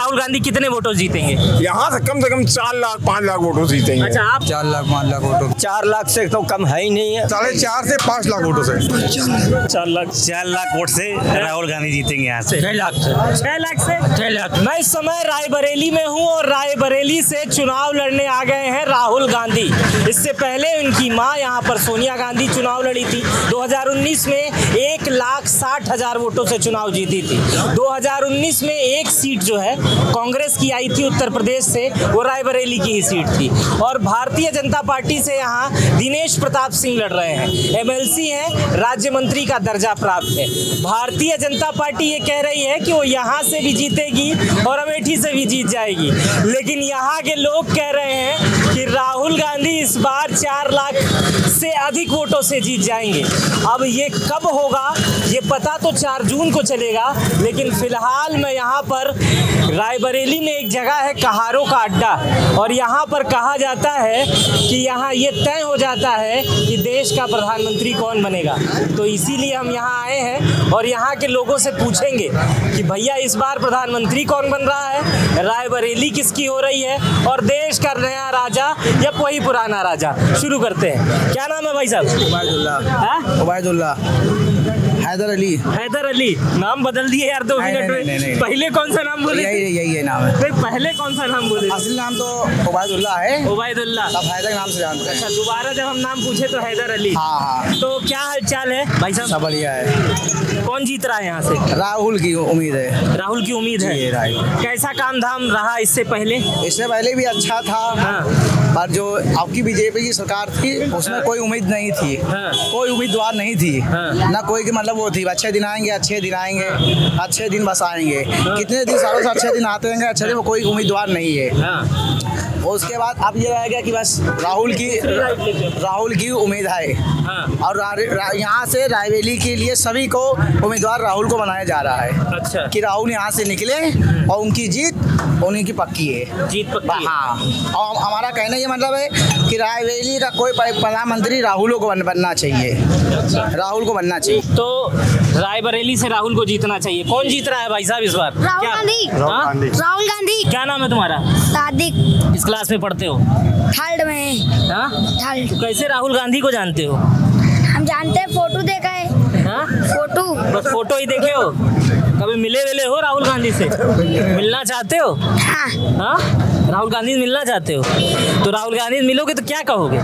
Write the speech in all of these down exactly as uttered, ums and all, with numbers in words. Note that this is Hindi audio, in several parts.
राहुल गांधी कितने वोटों जीतेंगे? यहाँ से कम से कम चार लाख पाँच लाख वोटों जीतेंगे। अच्छा, आप? चार लाख पाँच लाख वोटों। चार लाख से तो कम है ही नहीं है। साढ़े चार से पाँच लाख वोटों से। चार लाख चार लाख वोट से राहुल गांधी जीतेंगे यहाँ से। छह लाख से छह लाख से छह लाख। मैं इस समय रायबरेली में हूँ और रायबरेली से चुनाव लड़ने आ गए हैं राहुल गांधी। इससे पहले उनकी मां यहाँ पर सोनिया गांधी चुनाव लड़ी थी। दो हज़ार उन्नीस में एक लाख साठ हजार वोटों से चुनाव जीती थी। दो हज़ार उन्नीस में एक सीट जो है कांग्रेस की आई थी उत्तर प्रदेश से, वो रायबरेली की ही सीट थी। और भारतीय जनता पार्टी से यहाँ दिनेश प्रताप सिंह लड़ रहे हैं, एमएलसी हैं, राज्य मंत्री का दर्जा प्राप्त है। भारतीय जनता पार्टी ये कह रही है कि वो यहाँ से भी जीतेगी और अमेठी से भी जीत जाएगी, लेकिन यहाँ के लोग कह रहे हैं कि राहुल गांधी इस बार चार लाख से अधिक वोटों से जीत जाएंगे। अब ये कब होगा ये पता तो चार जून को चलेगा, लेकिन फिलहाल मैं यहाँ पर रायबरेली में एक जगह है कहारों का अड्डा, और यहाँ पर कहा जाता है कि यहाँ ये तय हो जाता है कि देश का प्रधानमंत्री कौन बनेगा। तो इसीलिए हम यहाँ आए हैं और यहाँ के लोगों से पूछेंगे कि भैया इस बार प्रधानमंत्री कौन बन रहा है, रायबरेली किसकी हो रही है, और देश का नया राजा या कोई पुराना राजा। शुरू करते हैं। क्या नाम है भाई साहब? उबैदुल्लाह। उबैदुल्लाह। हैदर अली। हैदर अली। नाम बदल दिए यार दो मिनट में। पहले कौन सा नाम बोले? यही यही है नाम है। फिर पहले कौन सा नाम बोले? असली नाम तो उबैदुल्लाह है। उबैदुल्लाह। अब हैदर नाम से जानते हैं। अच्छा, दोबारा जब हम नाम पूछे तो हैदर अली। हाँ हाँ। तो क्या हालचाल है भाई साहब? सब बढ़िया है। कौन जीत रहा है यहाँ से? राहुल की उम्मीद है। राहुल की उम्मीद है। कैसा काम धाम रहा इससे पहले? इससे पहले भी अच्छा था। हाँ। पर जो आपकी बीजेपी की सरकार थी उसमें कोई उम्मीद नहीं थी। हाँ। कोई उम्मीदवार नहीं थी। हाँ। ना कोई की मतलब वो थी अच्छे दिन आएंगे अच्छे दिन आएंगे अच्छे दिन बस आएंगे। कितने दिन सालों से अच्छे दिन आते हैं अच्छे दिन, कोई उम्मीदवार नहीं है। हाँ। उसके बाद अब ये रह गया कि बस राहुल की राहुल की उम्मीद है। हाँ। और यहाँ से रायबरेली के लिए सभी को उम्मीदवार राहुल को बनाया जा रहा है। अच्छा। कि राहुल यहाँ से निकले और उनकी जीत उन्हीं की पक्की है। जीत पक्की। हाँ। और हमारा कहना ये मतलब है कि रायबरेली का कोई प्रधानमंत्री राहुल को बनना चाहिए। राहुल को बनना चाहिए। तो रायबरेली से राहुल को जीतना चाहिए। कौन जीत रहा है भाई साहब इस बार? राहुल गांधी। राहुल गांधी। क्या नाम है तुम्हारा? सादिक। किस क्लास में पढ़ते हो? थर्ड में। हाँ? थर्ड। तो कैसे राहुल गांधी को जानते हो? हम जानते हैं, फोटो देखा है। हाँ? फोटो। बस फोटो ही देखे हो? कभी मिले वेले हो राहुल गांधी से? मिलना चाहते हो? हाँ। हाँ? राहुल गांधी से मिलना चाहते हो? तो राहुल गांधी से मिलोगे तो क्या कहोगे?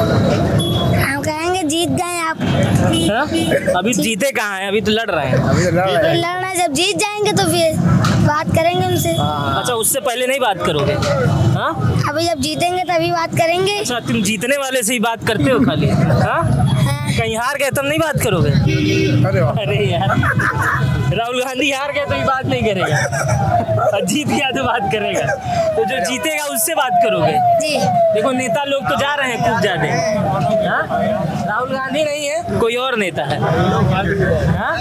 हम कहेंगे जीत गए आप। हाँ? अभी जीते कहाँ हैं? अभी तो लड़ रहे हैं। अभी तो लड़ रहे हैं। लड़ना, जब जीत जाएंगे तो फिर बात करेंगे उनसे। अच्छा, उससे पहले नहीं बात करोगे? हाँ? अभी जब जीतेंगे तभी बात करेंगे। अच्छा, तुम जीतने वाले से ही बात करते हो खाली? हाँ? कहीं हार गए तब नहीं बात करोगे? अरे यार, राहुल गांधी हार गए तो भी बात नहीं करेगा और जीत गया तो बात करेगा। तो जो जीतेगा उससे बात करोगे? जी। देखो नेता लोग तो जा रहे हैं खूब ज्यादा। हाँ? राहुल गांधी नहीं है, कोई और नेता है। हाँ?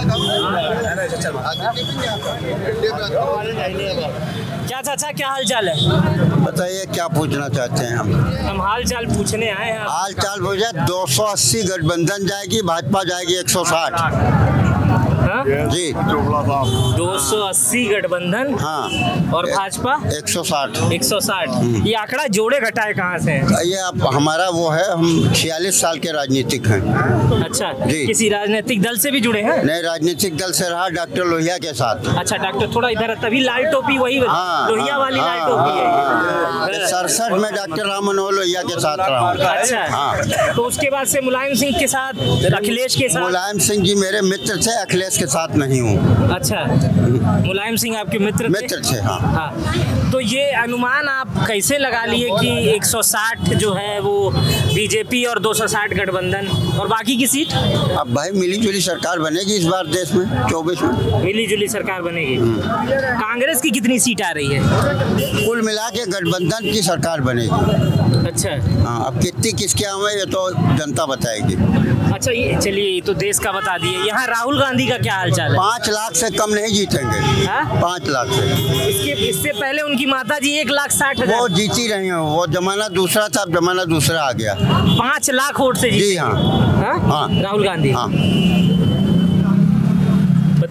क्या चाचा, क्या हाल चाल है? बताइए क्या पूछना चाहते हैं हम? हम हाल चाल पूछने आए हैं। हाल चाल पूछे। दो सौ अस्सी गठबंधन जाएगी, भाजपा जाएगी एक सौ साठ। हाँ? जी। दो सौ अस्सी गठबंधन। हाँ। और भाजपा एक सौ साठ। एक सौ साठ। ये आंकड़ा जोड़े घटाए कहाँ से हैं? ये अब हमारा वो है, हम छियालीस साल के राजनीतिक हैं। अच्छा जी। किसी राजनीतिक दल से भी जुड़े हैं? नहीं, राजनीतिक दल से रहा डॉक्टर लोहिया के साथ। अच्छा, डॉक्टर थोड़ा इधर, तभी लाल टोपी वही हाँ, लोहिया वाली हाँ, लाल टोपी है। सड़सठ में डॉक्टर राम मनोहर लोहिया के साथ रहा। अच्छा। हाँ। तो उसके बाद से मुलायम सिंह के साथ, अखिलेश के साथ? मुलायम सिंह जी मेरे मित्र थे, अखिलेश के साथ नहीं हूँ। अच्छा, मुलायम सिंह आपके मित्र थे? मित्र थे। हाँ। हाँ। तो ये अनुमान आप कैसे लगा लिए कि एक सौ साठ जो है वो बीजेपी और दो सौ साठ गठबंधन और बाकी की सीट? अब भाई मिली जुली सरकार बनेगी इस बार देश में चौबीस में। मिली जुली सरकार बनेगी। कांग्रेस की कितनी सीट आ रही है? कुल मिला के गठबंधन की सरकार बनेगी। अच्छा। हाँ, अब कितनी किसके आवे ये तो जनता बताएगी। अच्छा, ये चलिए, तो देश का बता दिए। यहाँ राहुल गांधी का क्या हालचाल है? पाँच लाख से कम नहीं जीतेंगे। हाँ? पाँच लाख से। इसके इससे पहले उनकी माता जी एक लाख साठ हजार। वो जीती रही हैं। वो जमाना दूसरा था, अब जमाना दूसरा आ गया। पाँच लाख वोट से जीती। जी हाँ। हाँ? हाँ। राहुल गांधी। हाँ।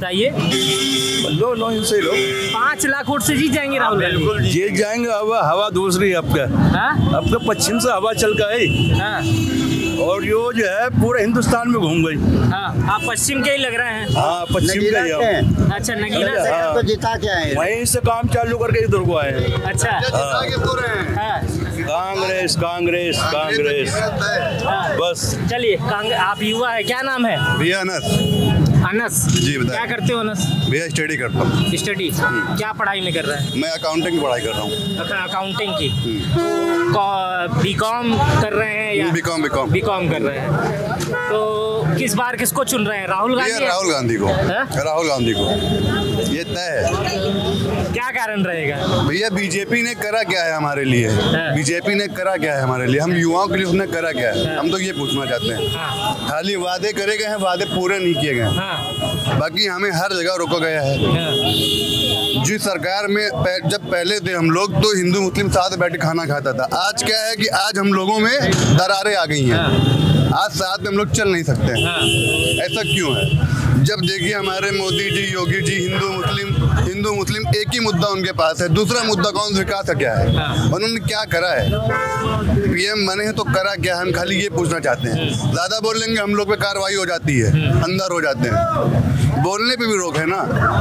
बताइए। लो लो इनसे लो। पाँच लाख वोट से जीत जाएंगे राहुल गांधी? जीत जाएंगे। हवा हवा दूसरी है आपका। हाँ? आपका पश्चिम से हवा चल का है। हाँ। और यो जो है पूरे हिंदुस्तान में घूम गई। हाँ, आप पश्चिम के ही लग रहे हैं। हाँ, पश्चिम का ही हम। अच्छा, नगीना से। हाँ। तो जिता क्या है? वहीं से काम चालू करके इधर को आए हैं। अच्छा। हाँ। कांग्रेस कांग्रेस कांग्रेस हाँ। बस। चलिए, कांग्रेस। आप युवा है, क्या नाम है? भैया अनस। अनस जी बताइए। क्या करते हो अनस? भैया स्टडी करता हूँ। स्टडी क्या पढ़ाई में कर रहा है? मैं अकाउंटिंग की पढ़ाई कर रहा हूँ। अकाउंटिंग की। बी कॉम कर रहे हैं या? B com B com B com कर रहे हैं। तो किस बार किसको चुन रहे हैं? राहुल गांधी? राहुल गांधी को। है? राहुल गांधी को ये तय है। क्या कारण रहेगा? भैया बीजेपी ने करा क्या है हमारे लिए? बीजेपी ने करा क्या है हमारे लिए? हम युवाओं के लिए उसने करा क्या है? हम तो ये पूछना चाहते हैं। खाली वादे करे गए हैं, वादे पूरे नहीं किए गए। बाकी हमें हर जगह रोका गया है। जिस सरकार में पह, जब पहले थे हम लोग तो हिंदू मुस्लिम साथ बैठ के खाना खाता था। आज क्या है कि आज हम लोगों में दरारें आ गई हैं। आज साथ में हम लोग चल नहीं सकते हैं। ऐसा क्यों है? जब देखिए हमारे मोदी जी, योगी जी, हिंदू मुस्लिम हिंदू मुस्लिम एक ही मुद्दा उनके पास है। दूसरा मुद्दा कौन विकास का क्या है? उन्होंने क्या करा है? पीएम बने हैं तो करा क्या है? हम खाली ये पूछना चाहते हैं। ज्यादा बोल लेंगे हम लोग पे कार्रवाई हो जाती है, अंदर हो जाते हैं। बोलने पे भी रोक है ना।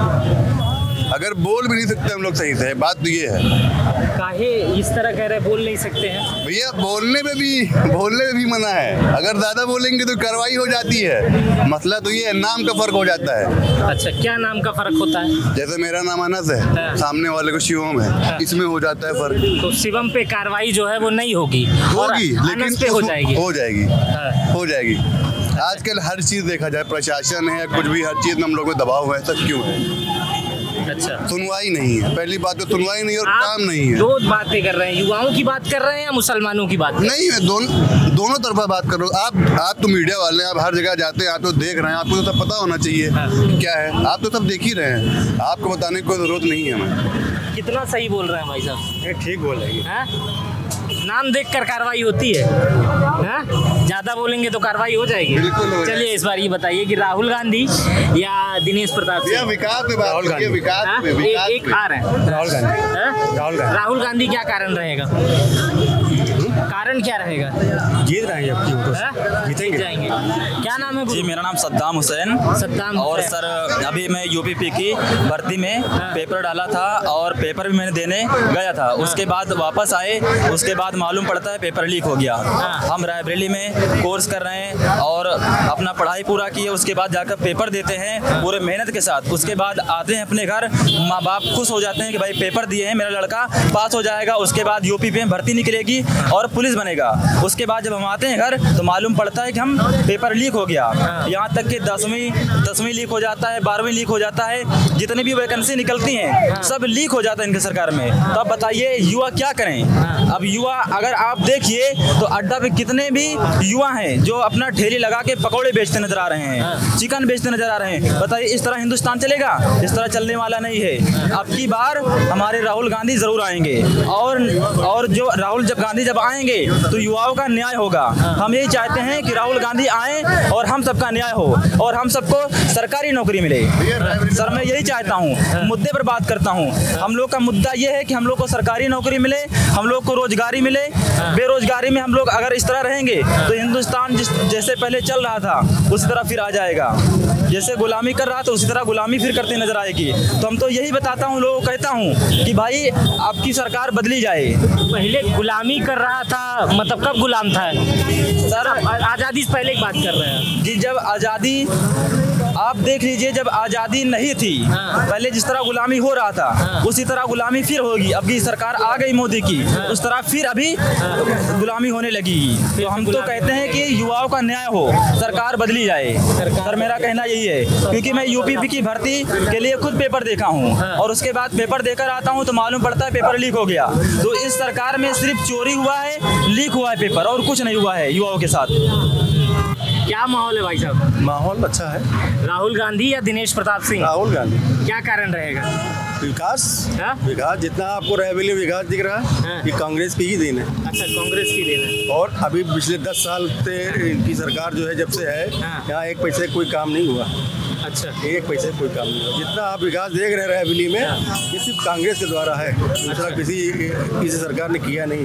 अगर बोल भी नहीं सकते हम लोग सही से, बात तो ये है। काहे इस तरह कह रहे बोल नहीं सकते हैं? भैया बोलने में भी बोलने में भी मना है। अगर ज्यादा बोलेंगे तो कार्रवाई हो जाती है। मसला तो ये है, नाम का फर्क हो जाता है। अच्छा, क्या नाम का फर्क होता है? जैसे मेरा नाम अनस है, सामने वाले को शिवम है, इसमें हो जाता है फर्क। तो शिवम पे कार्रवाई जो है वो नहीं होगी, होगी लेकिन पे हो जाएगी। हो जाएगी हो जाएगी। आजकल हर चीज देखा जाए, प्रशासन है कुछ भी, हर चीज में हम लोग में दबाव है। सब क्यों है? अच्छा, सुनवाई नहीं है। पहली बात तो सुनवाई नहीं और काम नहीं है। दो बातें कर रहे हैं, युवाओं की बात कर रहे हैं या मुसलमानों की बात? नहीं, मैं दोनों दोनों तरफा बात कर रहा हूँ। आप आप तो मीडिया वाले हैं, आप हर जगह जाते हैं, आप तो देख रहे हैं, आपको तो सब पता होना चाहिए। हाँ। क्या है, आप तो सब देख ही रहे हैं, आपको बताने की कोई जरूरत नहीं है हमें। कितना सही बोल रहे हैं भाई साहब? ठीक बोल रहे हैं। नाम देखकर कार्रवाई होती है, ज्यादा बोलेंगे तो कार्रवाई हो जाएगी। चलिए, इस बार ये बताइए कि राहुल गांधी या दिनेश प्रताप सिंह? विकास में बात करिए, विकास में, विकास एक आ रहे हैं राहुल गांधी। राहुल गांधी राहुल गांधी क्या कारण रहेगा? कारण क्या रहेगा? जीत रहे हैं, जीतेंगे, जाएंगे। क्या नाम है? जी मेरा नाम सद्दाम हुसैन। सद्दाम और हुसैन। सर अभी मैं यूपीपी की भर्ती में पेपर डाला था और पेपर भी मैंने देने गया था। उसके बाद वापस आए, उसके बाद मालूम पड़ता है पेपर लीक हो गया। हम रायबरेली में कोर्स कर रहे हैं और अपना पढ़ाई पूरा किए, उसके बाद जाकर पेपर देते हैं पूरे मेहनत के साथ। उसके बाद आते हैं अपने घर, माँ बाप खुश हो जाते हैं कि भाई पेपर दिए हैं, मेरा लड़का पास हो जाएगा। उसके बाद यूपीपी में भर्ती निकलेगी और पुलिस बनेगा। उसके बाद जब हम आते हैं घर तो मालूम पड़ता है कि हम पेपर लीक हो गया। यहाँ तक कि दसवीं दसवीं लीक हो जाता है, बारहवीं लीक हो जाता है, जितनी भी वैकेंसी निकलती हैं सब लीक हो जाता है इनके सरकार में। तो अब बताइए युवा क्या करें? अब युवा अगर आप देखिए तो अड्डा पे कितने भी युवा हैं जो अपना ठेली लगा के पकौड़े बेचते नजर आ रहे हैं, चिकन बेचते नजर आ रहे हैं। बताइए इस तरह हिंदुस्तान चलेगा? इस तरह चलने वाला नहीं है। अब की बार हमारे राहुल गांधी जरूर आएंगे और और जो राहुल जब गांधी जब आएंगे तो युवाओं का न्याय होगा। हम यही चाहते हैं कि राहुल गांधी आए और हम सबका न्याय हो और हम सबको सरकारी नौकरी मिले। सर मैं यही चाहता हूँ, मुद्दे पर बात करता हूँ। हम लोग का मुद्दा ये है कि हम लोग को सरकारी नौकरी मिले, हम लोग को रोजगारी मिले। बेरोजगारी में हम लोग अगर इस तरह रहेंगे तो हिंदुस्तान जिस जैसे पहले चल रहा था उसी तरह फिर आ जाएगा। जैसे गुलामी कर रहा था उसी तरह गुलामी फिर करते नजर आएगी। तो हम तो यही बताता हूँ, लोगों को कहता हूँ कि भाई आपकी सरकार बदली जाए। पहले गुलामी कर रहा था, मतलब कब गुलाम था सर? आज़ादी से पहले की बात कर रहे हैं जी। जब आज़ादी आप देख लीजिए, जब आज़ादी नहीं थी पहले जिस तरह गुलामी हो रहा था उसी तरह गुलामी फिर होगी। अब की सरकार आ गई मोदी की, उस तरह फिर अभी गुलामी होने लगेगी। तो हम तो कहते हैं कि युवाओं का न्याय हो, सरकार बदली जाए। सर मेरा कहना यही है, क्योंकि मैं यूपीपी की भर्ती के लिए खुद पेपर देखा हूँ और उसके बाद पेपर देकर आता हूँ तो मालूम पड़ता है पेपर लीक हो गया। तो इस सरकार में सिर्फ चोरी हुआ है, लीक हुआ है पेपर, और कुछ नहीं हुआ है युवाओं के साथ। क्या माहौल है भाई साहब? माहौल अच्छा है। राहुल गांधी या दिनेश प्रताप सिंह? राहुल गांधी। क्या कारण रहेगा? विकास हा? विकास जितना आपको रायबरेली विकास दिख रहा है ये कांग्रेस की ही देन है। अच्छा, कांग्रेस की देन है। और अभी पिछले दस साल से इनकी सरकार जो है जब से है यहाँ एक पैसे कोई काम नहीं हुआ। अच्छा, एक पैसे कोई काम नहीं हुआ। जितना आप विकास देख रहे हैं रेवली में, ये सिर्फ कांग्रेस के द्वारा है, दूसरा किसी किसी सरकार ने किया नहीं।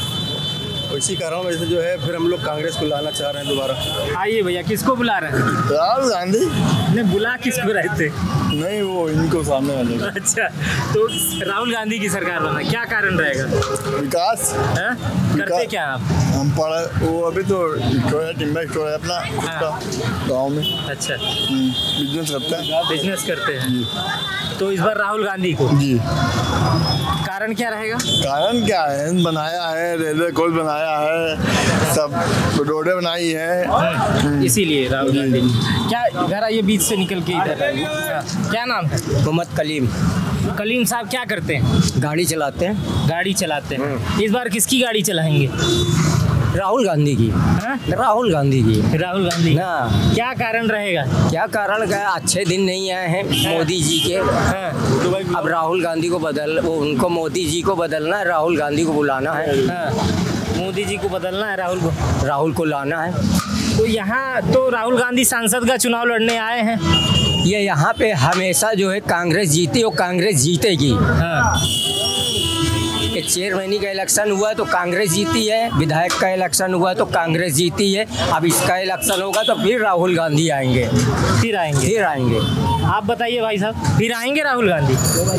इसी कारण वैसे जो है फिर हम लोग कांग्रेस को लाना चाह रहे हैं दोबारा। आइए भैया, किसको बुला रहे हैं? राहुल गांधी ने बुला किसको रहे थे? नहीं, वो इनको सामने वाले। अच्छा, तो राहुल गांधी की सरकार बना, क्या कारण रहेगा? विकास है? करते क्या आप? हम पढ़ा, वो अभी तो टिम्बर स्टोर है अपना गाँव में। अच्छा, बिजनेस करता है। बिजनेस करते हैं, तो इस बार राहुल गांधी को। जी, कारण क्या रहेगा? कारण क्या है? बनाया है, रेलवे कोच बनाया है, सब रोडें बनाई है, इसीलिए राहुल गांधी। क्या घर आइए, बीच से निकल के इधर आइए। क्या नाम है? मोहम्मद कलीम। कलीम साहब क्या करते हैं? गाड़ी चलाते हैं। गाड़ी चलाते हैं। इस बार किसकी गाड़ी चलाएंगे? राहुल गांधी की। हाँ? राहुल गांधी की। राहुल गांधी ना, क्या कारण रहेगा? क्या कारण का? अच्छे दिन नहीं आए हैं मोदी जी के। हाँ। अब राहुल गांधी को बदल, वो उनको मोदी जी को बदलना है, राहुल गांधी को बुलाना है। हाँ। मोदी जी को बदलना है, राहुल को राहुल को लाना है। तो यहाँ तो राहुल गांधी सांसद का चुनाव लड़ने आए हैं। ये यहाँ पे हमेशा जो है कांग्रेस जीती और कांग्रेस जीतेगी। हाँ। कि चेयरमैन का इलेक्शन हुआ है तो कांग्रेस जीती है, विधायक का इलेक्शन हुआ है तो कांग्रेस जीती है। अब इसका इलेक्शन होगा तो फिर राहुल गांधी आएंगे। फिर आएंगे फिर आएंगे आप बताइए भाई साहब, फिर आएंगे राहुल गांधी?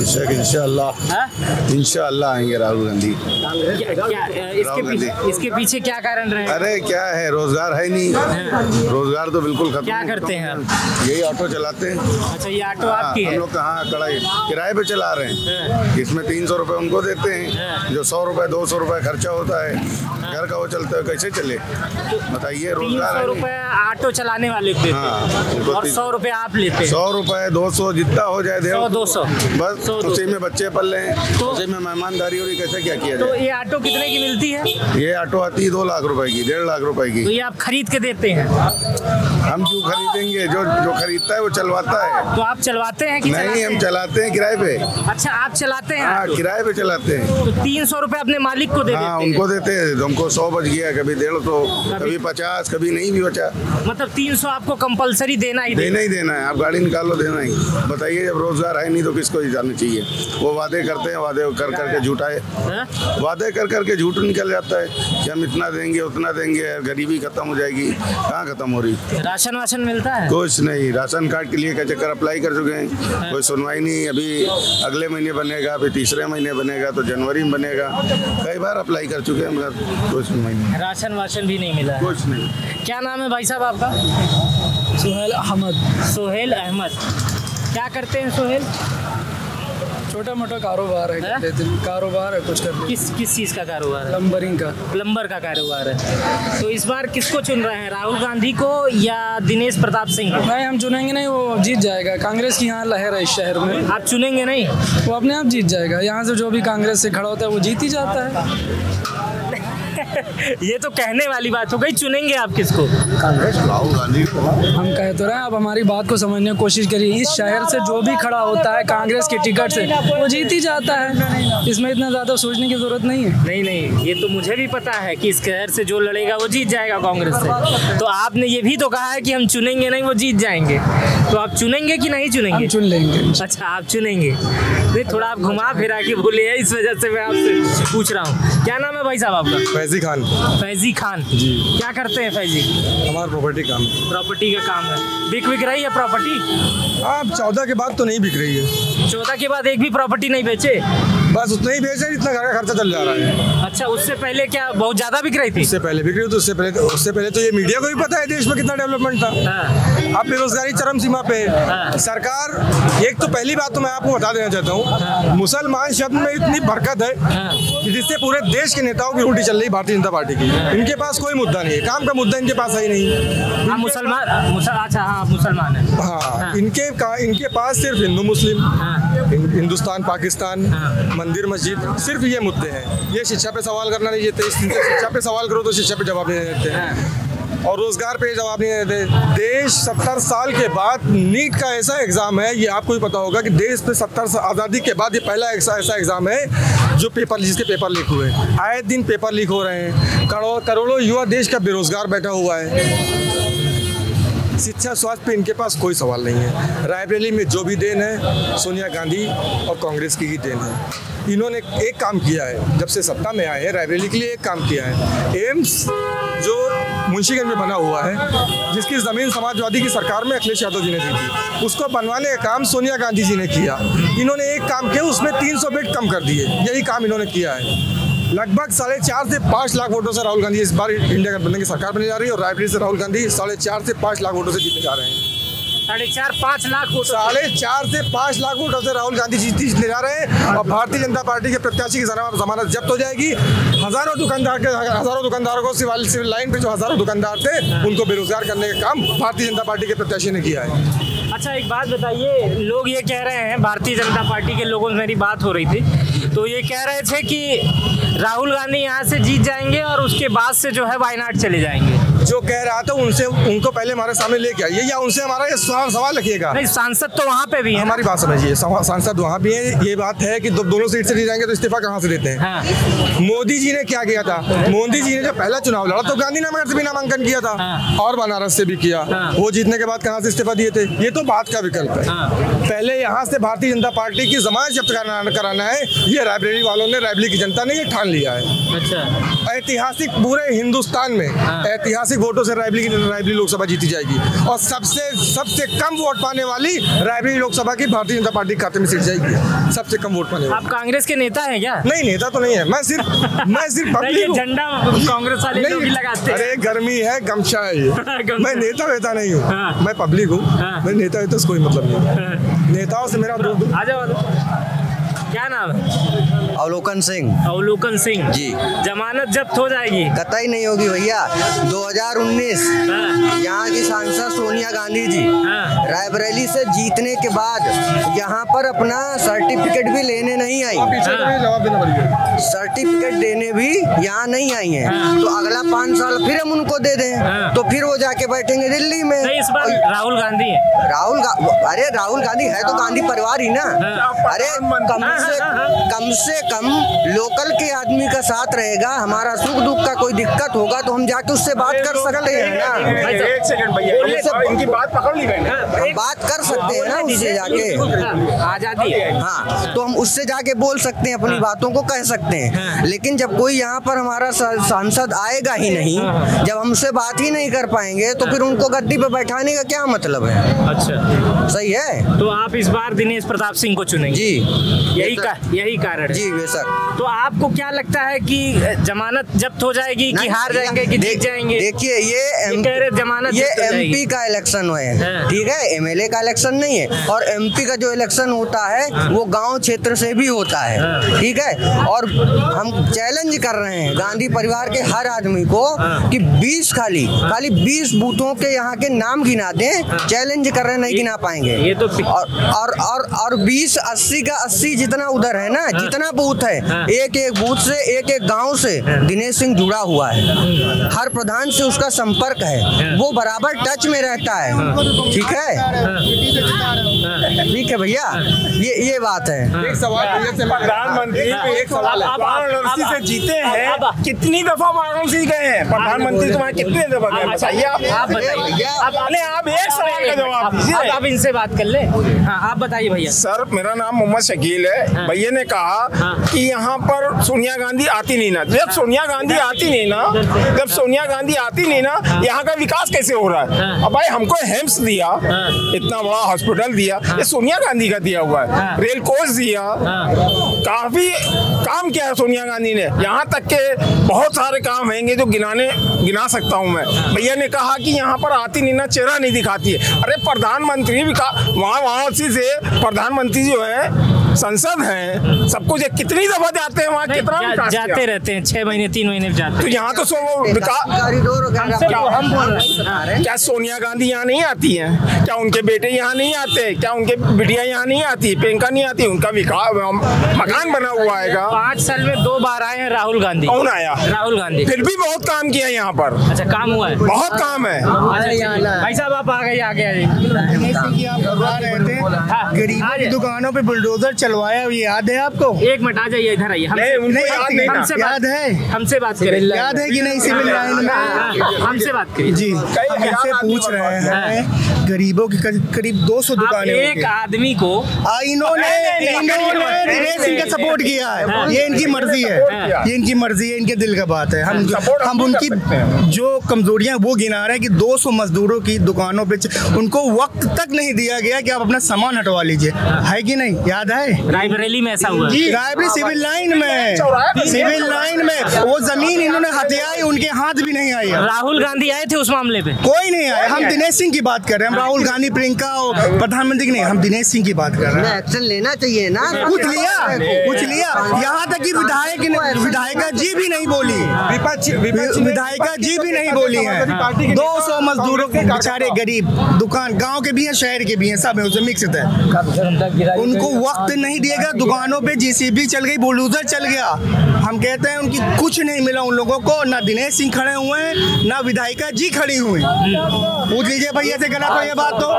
इंशाअल्लाह इंशाअल्लाह आएंगे राहुल गांधी। क्या, क्या इसके पीछे इसके पीछे क्या कारण रहे? अरे क्या है, रोजगार है नहीं। रोजगार तो बिल्कुल खत्म। क्या करते हैं आप? यही ऑटो चलाते हैं। अच्छा, ये ऑटो आपकी है? हम लोग कहाँ कड़ाई किराए पे चला रहे हैं। इसमें तीन सौ रुपये उनको देते हैं, जो सौ रुपए दो सौ रुपए खर्चा होता है, घर का वो चलता है, कैसे चले बताइए? रोजगार सौ रुपए ऑटो चलाने वाले को देते हैं और सौ रुपए आप लेते हैं। सौ रुपए दो सौ जितना हो जाए दे, सौ दो सौ बस उसी में बच्चे पल रहे हैं, तो उसी में मेहमानदारी हो रही, कैसे क्या किया तो जाए? ये ऑटो कितने की मिलती है? ये ऑटो आती है दो लाख रुपए की, डेढ़ लाख रुपए की। तो ये आप खरीद के देते हैं? हम क्यों खरीदेंगे? जो जो खरीदता है वो चलवाता है। तो आप चलवाते हैं कि नहीं, हम चलाते हैं किराए पे। अच्छा, आप चलाते हैं? हाँ, किराए पे चलाते हैं। तो तीन सौ रुपए अपने मालिक को दे हाँ, देते हैं? उनको देते हैं। हमको सौ बच गया, कभी डेढ़ सौ, कभी पचास, कभी नहीं भी बचा। मतलब तीन सौ आपको कंपलसरी देना ही देना ही देना है। आप गाड़ी निकालो, देना ही। बताइए, जब रोजगार है नहीं तो किसको ही जाना चाहिए? वो वादे करते हैं, वादे कर करके झूठाए, वादे कर करके झूठ निकल जाता है कि हम इतना देंगे उतना देंगे, गरीबी खत्म हो जाएगी। कहाँ खत्म हो रही? राशन वाशन मिलता है? कुछ नहीं। राशन कार्ड के लिए का चक्कर अप्लाई कर चुके हैं, कोई सुनवाई नहीं। अभी अगले महीने बनेगा, फिर तीसरे महीने बनेगा, तो जनवरी में बनेगा। कई बार अप्लाई कर चुके हैं मगर कोई सुनवाई नहीं। राशन वाशन भी नहीं मिला? कुछ नहीं। क्या नाम है भाई साहब आपका? सोहेल अहमद। सोहेल अहमद, क्या करते हैं सोहेल? छोटा मोटा कारोबार है, है? कारोबार है कुछ करते। किस किस चीज़ का कारोबार है? प्लम्बरिंग का। प्लम्बर का कारोबार है। तो इस बार किसको चुन रहे हैं, राहुल गांधी को या दिनेश प्रताप सिंह को? नहीं, हम चुनेंगे नहीं, वो जीत जाएगा। कांग्रेस की यहाँ लहर है इस शहर में। आप चुनेंगे नहीं? वो अपने आप जीत जाएगा। यहाँ से जो भी कांग्रेस से खड़ा होता है वो जीत ही जाता है। ये तो कहने वाली बात हो गई। चुनेंगे आप किसको? कांग्रेस, राहुल गांधी। हम कह तो रहे हैं, आप हमारी बात को समझने की कोशिश करिए। इस शहर से जो भी खड़ा होता है कांग्रेस के टिकट से वो जीत ही जाता है। इसमें इतना ज़्यादा सोचने की जरूरत नहीं है। नहीं नहीं, ये तो मुझे भी पता है कि इस शहर से जो लड़ेगा वो जीत जाएगा कांग्रेस से। तो आपने ये भी तो कहा है कि हम चुनेंगे नहीं, वो जीत जाएंगे। तो आप चुनेंगे कि नहीं चुनेंगे? हम चुन लेंगे। अच्छा, आप चुनेंगे। नहीं, थोड़ा आप घुमा फिरा के बोले हैं, इस वजह से मैं आपसे पूछ रहा हूँ। क्या नाम है भाई साहब आपका? फैजी खान। फैजी खान जी, क्या करते हैं फैजी? हमारा प्रॉपर्टी काम। प्रॉपर्टी का काम है। बिक बिक रही है प्रॉपर्टी? आप चौदह के बाद तो नहीं बिक रही है। चौदह के बाद एक भी प्रॉपर्टी नहीं बेचे? बस उतना ही बेचे जितना घर का खर्चा चल जा रहा है। अच्छा, उससे पहले क्या बहुत ज्यादा बिक रही थी? उससे पहले बिक रही थी। उससे पहले उससे पहले तो ये मीडिया को भी पता है देश में कितना डेवलपमेंट था। हाँ। अब बेरोजगारी चरम सीमा पे है। हाँ। सरकार, एक तो पहली बात तो मैं आपको बता देना चाहता हूँ, हाँ। मुसलमान शब्द में इतनी बरकत है, हाँ। कि जिससे पूरे देश के नेताओं की उल्टी चल रही भारतीय जनता पार्टी की। हाँ। इनके पास कोई मुद्दा नहीं है, काम का मुद्दा इनके पास है ही नहीं। हाँ, मुसलमान मुसल, अच्छा हाँ मुसलमान है। हाँ, हाँ। इनके का, इनके पास सिर्फ हिंदू मुस्लिम, हाँ। हिंदुस्तान पाकिस्तान, हाँ। मंदिर मस्जिद, सिर्फ ये मुद्दे हैं। ये शिक्षा पे सवाल करना नहीं देते। शिक्षा पे सवाल करो तो शिक्षा पे जवाब नहीं देते हैं, और रोजगार पे जवाब नहीं देते। देश सत्तर साल के बाद, नीट का ऐसा एग्जाम है, ये आपको भी पता होगा कि देश पे सत्तर आज़ादी के बाद ये पहला ऐसा ऐसा एग्जाम है जो पेपर जिसके पेपर लीक हुए। आए दिन पेपर लीक हो रहे हैं। करोड़ों करोड़ों युवा देश का बेरोजगार बैठा हुआ है। शिक्षा स्वास्थ्य पे इनके पास कोई सवाल नहीं है। रायबरेली में जो भी देन है सोनिया गांधी और कांग्रेस की ही देन है। इन्होंने एक काम किया है, जब से सत्ता में आए हैं रायबरेली के लिए एक काम किया है। एम्स जो मुंशीगंज में बना हुआ है, जिसकी ज़मीन समाजवादी की सरकार में अखिलेश यादव जी ने दी थी, उसको बनवाने का काम सोनिया गांधी जी ने किया। इन्होंने एक काम किया, उसमें तीन सौ बेड कम कर दिए, यही काम इन्होंने किया है। लगभग साढ़े चार से पाँच लाख वोटों से राहुल गांधी इस बार इंडिया गठबंधन की सरकार बनने जा रही है और रायबरेली से राहुल गांधी साढ़े चार से पाँच लाख वोटों से जीतने जा रहे हैं। साढ़े चार पाँच लाख वोट साढ़े चार से पाँच लाख वोटों से राहुल गांधी जी जीतने जा रहे हैं और भारतीय जनता पार्टी के प्रत्याशी की जमानत जब्त हो जाएगी। हजारों दुकानदार के हजारों दुकानदारों को सिविल सिविल लाइन पे जो हजारों दुकानदार थे उनको बेरोजगार करने का काम भारतीय जनता पार्टी के प्रत्याशी ने किया है। अच्छा, एक बात बताइए, लोग ये कह रहे हैं, भारतीय जनता पार्टी के लोगों से मेरी बात हो रही थी तो ये कह रहे थे कि राहुल गांधी यहाँ से जीत जाएंगे और उसके बाद से जो है वायनाड चले जाएंगे। जो कह रहा था उनसे उनको पहले हमारे सामने लेके आइए या उनसे हमारा ये सवाल रखिएगा। नहीं, सांसद तो वहाँ पे भी है। हमारी बात समझिए, सांसद वहाँ भी है। ये बात है कि दो, दोनों सीट से नहीं जाएंगे तो इस्तीफा कहाँ से देते हैं। हाँ। मोदी जी ने क्या किया था, मोदी जी ने जब पहला चुनाव लड़ा तो गांधीनगर से भी नामांकन किया था। हाँ। और बनारस से भी किया। हाँ। वो जीतने के बाद कहाँ से इस्तीफा दिए थे, ये तो बात का विकल्प है। हाँ। पहले यहाँ से भारतीय जनता पार्टी की जमानत जब्त कराना है, ये रायबरेली वालों ने, रायबरेली की जनता ने ये ठान लिया है। अच्छा। ऐतिहासिक पूरे हिंदुस्तान में ऐतिहासिक वोटों से रायबरेली रायबरेली लोकसभा जीती जाएगी और सबसे सबसे कम वोट पाने वाली रायबरेली लोकसभा की भारतीय जनता पार्टी के खाते में सीट जाएगी। सबसे कम वोट पाने वाली। आप कांग्रेस के नेता हैं क्या? नहीं, नेता तो नहीं है, मैं सिर्फ मैं सिर्फ पब्लिक हूं। झंडा कांग्रेस वाले लोग लगाते हैं। अरे गर्मी है, गमछा है ये। मैं नेता वेता नहीं हूँ, मैं पब्लिक हूँ। मैं नेता वेता से कोई मतलब नहीं, नेताओं से मेरा दूर। आ जाओ। क्या नाम है? अवलोकन सिंह। अवलोकन सिंह जी। जमानत जब्त हो जाएगी? कतई नहीं होगी भैया। दो हज़ार उन्नीस यहाँ की सांसद सोनिया गांधी जी रायबरेली से जीतने के बाद यहाँ पर अपना सर्टिफिकेट भी लेने नहीं आई। सर्टिफिकेट देने भी यहाँ नहीं आई है। तो अगला पाँच साल फिर हम उनको दे दें तो फिर वो जाके बैठेंगे दिल्ली में। नहीं, इस बार राहुल गांधी है। राहुल अरे राहुल गांधी है तो गांधी परिवार ही ना। अरे कम से कम से कम लोकल के आदमी का साथ रहेगा, हमारा सुख दुख का कोई दिक्कत होगा तो हम जाके उससे बात कर सकते हैं ना। एक सेकंड भैया, इनकी बात पकड़ ली मैंने। बात कर सकते हैं ना उससे जाके, आजादी है। हाँ, तो हम उससे जाके बोल सकते हैं, अपनी बातों को कह सकते हैं। लेकिन जब कोई यहाँ पर हमारा सांसद आएगा ही नहीं, जब हमसे बात ही नहीं कर पाएंगे तो फिर उनको गद्दी पे बैठाने का क्या मतलब है? अच्छा, सही है। तो आप इस बार दिनेश प्रताप सिंह को चुनेंगे? जी, यही का यही कारण जी बेशक। तो आपको क्या लगता है कि जमानत जब्त हो जाएगी कि हार जाएंगे कि जीत जाएंगे? देखिए, ये जमानत ये एमपी का इलेक्शन है, ठीक है, एमएलए का इलेक्शन नहीं है। और एमपी का जो इलेक्शन होता है वो गांव क्षेत्र से भी होता है, ठीक है। और हम चैलेंज कर रहे हैं गांधी परिवार के हर आदमी को कि बीस खाली खाली बीस बूथों के यहाँ के नाम गिना दें। चैलेंज कर रहे हैं, नहीं गिना पाएंगे ये तो। और और और, और बीस अस्सी का अस्सी जितना उधर है ना, जितना बूथ है, एक एक बूथ से एक एक गांव से दिनेश सिंह जुड़ा हुआ है। हर प्रधान से उसका संपर्क है, वो बराबर टच में रहता है, ठीक है। ठीक है भैया, ये ये बात है। एक सवाल प्रधानमंत्री एक सवाल वाराणसी से जीते हैं, कितनी दफा वाराणसी गए हैं प्रधानमंत्री? तुम्हारे कितने दफा गए बताइए आप बताइए। आप एक सवाल का जवाब दीजिए। आप इनसे बात कर ले। हाँ, आप बताइए भैया। सर, मेरा नाम मोहम्मद शकील है। भैया ने कहा कि यहाँ पर सोनिया गांधी आती नहीं ना। जब सोनिया गांधी आती नहीं ना जब सोनिया गांधी आती नहीं ना यहाँ का विकास कैसे हो रहा है? अब भाई हमको हेम्स दिया, इतना बड़ा हॉस्पिटल दिया, ये सोनिया गांधी का दिया हुआ है। रेल कोच दिया, काफी काम किया है सोनिया गांधी ने। यहाँ तक के बहुत सारे काम हैंगे जो गिनाने गिना सकता हूँ मैं। भैया ने कहा कि यहाँ पर आती नहीं ना, चेहरा नहीं दिखाती है। अरे प्रधानमंत्री वहाँ वहाँ से प्रधानमंत्री जो है संसद है, सब कुछ कितनी दफा जाते हैं वहाँ, कितना जा, जाते रहते हैं, छह महीने तीन महीने जाते हैं। तो यहाँ तो सो क्या सोनिया गांधी यहाँ नहीं आती हैं? क्या उनके बेटे यहाँ नहीं आते? क्या उनके बिटिया यहाँ नहीं आती? प्रियंका नहीं आती? उनका विकास मकान बना हुआ है। पाँच साल में दो बार आए हैं राहुल गांधी। कौन आया? राहुल गांधी। फिर भी बहुत काम किया यहाँ पर। अच्छा, काम हुआ है? बहुत काम है। भाई साहब, आप आ गए, आ गए। गरीबों की दुकानों पे बुलडोजर चलवाया ये याद है आपको? एक मिनट आ जाइए इधर आइए। हमसे हमसे याद है, हमसे बात करें, याद है कि नहीं? सिविल लाइन में हमसे बात करिए जी। हमसे पूछ रहे हैं गरीबों की करीब दो सौ दुकानें, एक आदमी को इन्होंने इन्होंने दिनेश सिंह का सपोर्ट किया है। ये इनकी मर्जी है, ये इनकी मर्जी है, इनके दिल का बात है। हम हम उनकी जो कमजोरियां वो गिना रहे हैं कि दो सौ मजदूरों की दुकानों पे उनको वक्त तक नहीं दिया गया कि आप अपना सामान हटवा लीजिए, है कि नहीं? याद है रायबरेली में ऐसा हुआ? जी, रायबरेली सिविल लाइन में, सिविल लाइन में वो जमीन इन्होंने हथियाई, उनके हाथ भी नहीं आई। राहुल गांधी आए थे उस मामले पे? कोई नहीं आया। हम दिनेश सिंह की बात कर रहे हैं, हम राहुल गांधी, प्रियंका और प्रधानमंत्री की नहीं, हम दिनेश सिंह की बात कर रहे हैं। एक्शन लेना चाहिए ना, कुछ लिया, कुछ लिया। यहाँ तक कि विधायक विधायिका जी भी नहीं बोली, विधायिका जी भी नहीं बोली है। दो सौ मजदूरों के बेचारे गरीब, दुकान गांव के भी हैं, शहर के भी हैं, सब है, उसमें मिक्स है। उनको वक्त नहीं दिएगा, दुकानों पे जेसीबी चल गई, बुलडोजर चल गया। हम कहते हैं उनकी कुछ नहीं मिला उन लोगों को। ना दिनेश सिंह खड़े हुए हैं, ना विधायिका जी खड़ी हुई। पूछ लीजिए भैया से, गलत हो ये बात तो।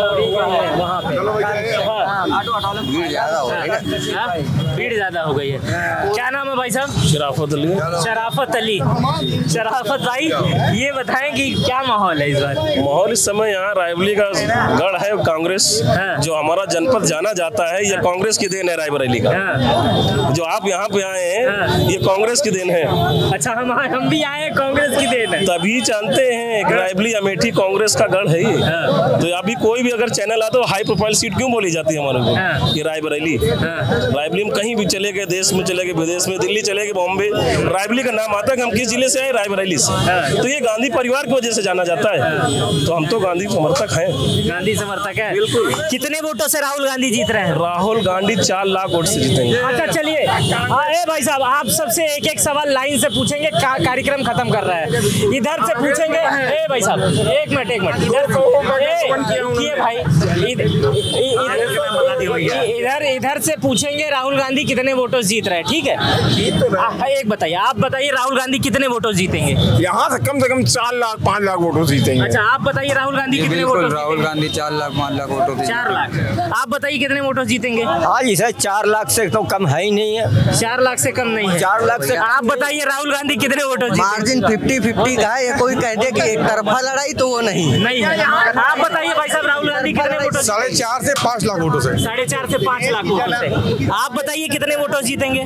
भीड़ ज्यादा हो गई है। क्या नाम है भाई साहब? शराफत अली। शराफत अली। शराफत भाई, ये बताएं कि क्या माहौल है इस बार? माहौल इस समय यहाँ रायबरेली का गढ़ है कांग्रेस, जो हमारा जनपद जाना जाता है, ये कांग्रेस की देन है। रायबरेली का जो आप यहाँ पे आए हैं, ये कांग्रेस की देन है। अच्छा, हम हम भी आए हैं, कांग्रेस की देन है। तभी जानते हैं कि रायबरेली अमेठी कांग्रेस का गढ़ है ये। तो अभी कोई भी अगर चैनल आता है, हाई प्रोफाइल सीट क्यों बोली जाती है हमारे को? ये रायबरेली, रायबरेली में कहीं भी चले गए, देश में चले गए, विदेश में, दिल्ली चले गए, बॉम्बे, रायबरेली का नाम आता है कि हम किस जिले से आए, रायबरेली से। तो ये गांधी परिवार की वजह से जाना जाता है। तो हम तो गांधी समर्थक हैं। गांधी समर्थक है, बिल्कुल। कितने वोटों से राहुल गांधी जीत रहे हैं? राहुल गांधी चार लाख वोट से जीतेंगे। अच्छा चलिए, ए भाई साहब, आप सबसे एक एक सवाल लाइन से पूछेंगे, का, कार्यक्रम खत्म कर रहा है। इधर से पूछेंगे, ए भाई साहब, एक मिनट एक मिनट इधर किए भाई, इधर इधर से पूछेंगे राहुल गांधी कितने वोटों से जीत रहे हैं, ठीक है? आ, एक बताइए, आप बताइए राहुल गांधी कितने वोटों से जीतेंगे? यहाँ से कम से कम चार लाख पाँच लाख वोटों से जीतेंगे। अच्छा, आप बताइए राहुल गांधी कितने वोटों? राहुल गांधी चार लाख पाँच लाख वोटों से। चार लाख। आप बताइए कितने वोटों जीतेंगे? हाँ जी सर, चार लाख से तो कम है ही नहीं है। चार लाख से कम नहीं है? चार लाख से। आप बताइए राहुल गांधी कितने वोटों? मार्जिन फिफ्टी फिफ्टी का है, ये कोई कह दे कि एक तरफा लड़ाई तो वो नहीं नहीं है। आप बताइए भाई साहब, राहुल गांधी कितने वोटों? साढ़े चार से पाँच लाख वोटों से। साढ़े चार से पाँच लाख वोटों से। आप बताइए कितने वोटों जीतेंगे?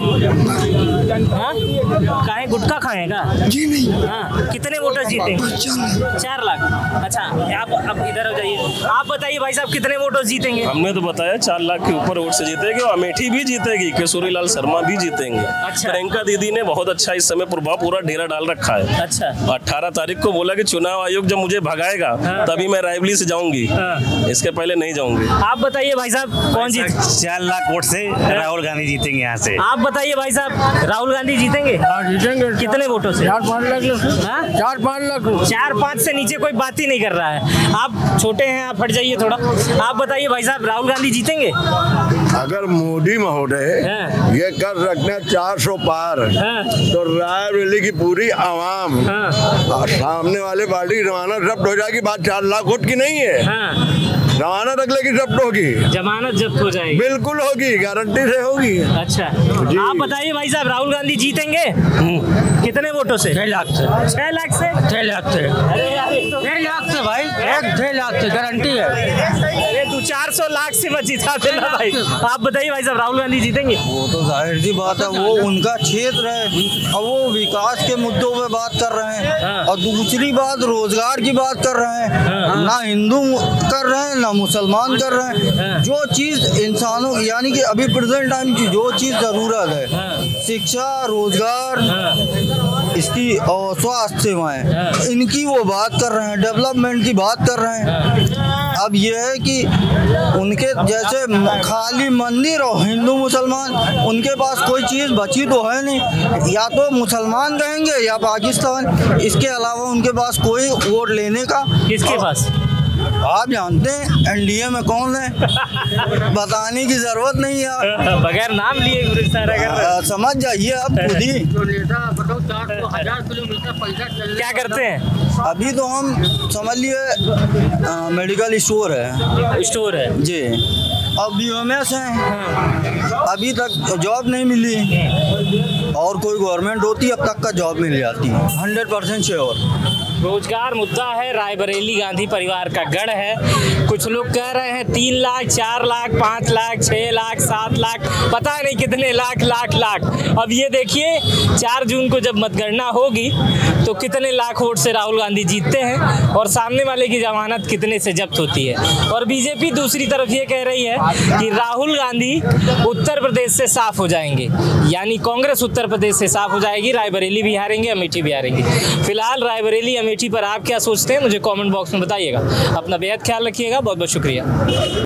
खाए गुटखा खाएगा जी नहीं। हाँ, कितने वोटों जीतेंगे? चार लाख। अच्छा, आप अब इधर हो जाइए, आप बताइए भाई साहब कितने वोटों जीतेंगे? हमने तो बताया चार लाख के ऊपर वोट से जीतेगी, और अमेठी भी जीतेगी, किशोरी लाल शर्मा भी जीतेंगे। अच्छा। प्रियंका दीदी ने बहुत अच्छा इस समय प्रभाव पूरा डेरा डाल रखा है। अच्छा। अठारह तारीख को बोला कि चुनाव आयोग जब मुझे भगाएगा, हाँ। तभी मैं रायबरेली से जाऊंगी, हाँ। इसके पहले नहीं जाऊंगी। आप बताइए भाई साहब, कौन जीत? चार लाख वोट से राहुल गांधी जीतेंगे यहाँ से। आप बताइए भाई साहब, राहुल गांधी जीतेंगे? हाँ जीतेंगे। कितने वोटों से? चार पाँच लाख। चार पाँच लाख। चार पाँच से नीचे कोई बात ही नहीं कर रहा है। आप छोटे हैं, आप हट जाइए थोड़ा। आप बताइए भाई साहब, राहुल गांधी जीतेंगे? अगर मोदी महोदय ये कर रखते हैं चार सौ पार, तो रायबरेली की पूरी आवाम सामने वाले पार्टी रवाना जब्त हो जाएगी। बात चार लाख वोट की नहीं है, जमानत अगले की जब्त होगी। जमानत जब्त हो जाएगी? बिल्कुल होगी, गारंटी से होगी। अच्छा, आप बताइए भाई साहब, राहुल गांधी जीतेंगे कितने वोटों से? छह लाख से। छह लाख से? छह लाख से। छह लाख से भाई, एक छह लाख से गारंटी है। ये तू चार सौ लाख से मत जीता देना भाई। आप बताइए भाई साहब, राहुल गांधी जीतेंगे? वो तो जाहिर सी बात है, वो उनका क्षेत्र है और वो विकास के मुद्दों पे बात कर रहे हैं। और दूसरी बात, रोजगार की बात कर रहे हैं। ना हिंदू कर रहे हैं, ना मुसलमान कर रहे हैं। जो चीज इंसानों, यानी कि अभी प्रेजेंट टाइम की जो चीज जरूरत है, शिक्षा, रोजगार, इसकी और स्वास्थ्य सेवाएं, इनकी वो बात कर रहे हैं, डेवलपमेंट की बात कर रहे हैं। अब ये है कि उनके जैसे खाली मंदिर और हिंदू मुसलमान, उनके पास कोई चीज़ बची तो है नहीं। या तो मुसलमान कहेंगे या पाकिस्तान, इसके अलावा उनके पास कोई वोट लेने का। किसके पास? आप जानते हैं एनडीए में कौन है, बताने की जरूरत नहीं है। बगैर नाम लिए आ, समझ जाइए आप खुद ही। क्या करते हैं? अभी तो हम समझ लिए मेडिकल स्टोर है। स्टोर है जी। अब बी एम एस हैं, अभी तक जॉब नहीं मिली, और कोई गवर्नमेंट होती अब तक का जॉब मिल जाती है, हंड्रेड परसेंट श्योर। रोजगार मुद्दा है, रायबरेली गांधी परिवार का गढ़ है। कुछ लोग कह रहे हैं तीन लाख, चार लाख, पाँच लाख, छः लाख, सात लाख, पता नहीं कितने लाख लाख लाख। अब ये देखिए चार जून को जब मतगणना होगी तो कितने लाख वोट से राहुल गांधी जीतते हैं और सामने वाले की जमानत कितने से जब्त होती है। और बीजेपी दूसरी तरफ ये कह रही है कि राहुल गांधी उत्तर प्रदेश से साफ हो जाएंगे, यानी कांग्रेस उत्तर प्रदेश से साफ हो जाएगी, रायबरेली भी हारेंगे, अमेठी भी हारेंगे। फिलहाल रायबरेली अमेठी पर आप क्या सोचते हैं मुझे कमेंट बॉक्स में बताइएगा। अपना बेहद ख्याल रखिएगा, बहुत बहुत शुक्रिया।